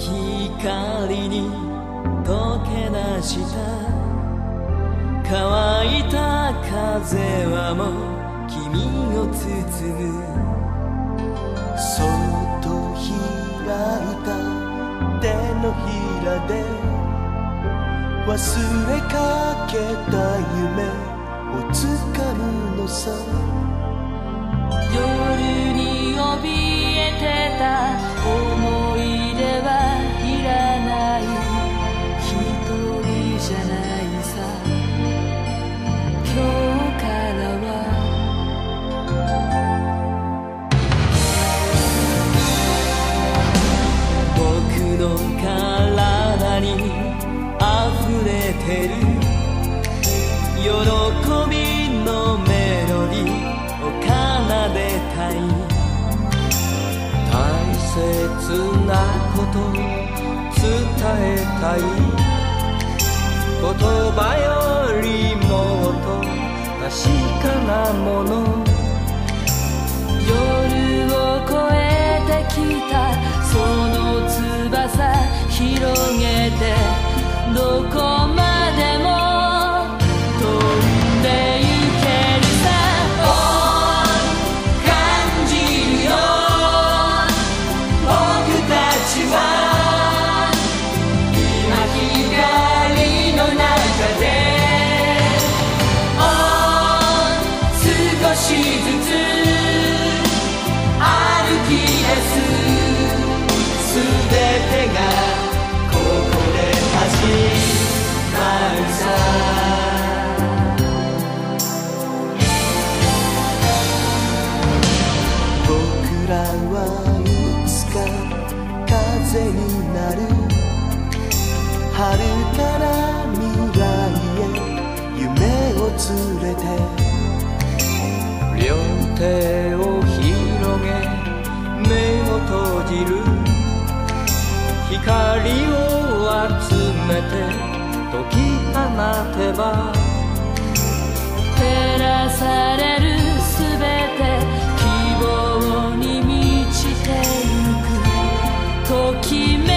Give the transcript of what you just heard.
光に溶け出した乾いた風はもう君を包む。そっと開いた手のひらで忘れかけた夢をつかむのさ。 夜に怯えてた思い出はいらない、一人じゃないさ。今日からは僕の体に溢れてる喜びのメロディーを奏でたい。大切なこと伝えたい。言葉よりもっと確かなもの。夜を越えてきたその翼広げてどこまでも飛んでゆけるさ。感じるよ僕たちは今光の中で少しずつ歩き出す。すべてがここで始まるさ。 僕らはいつか風になる。遥かな未来へ夢を連れて。両手を広げ目を閉じる。光を集めて解き放てば照らされるすべて希望に満ちてゆく。ときめ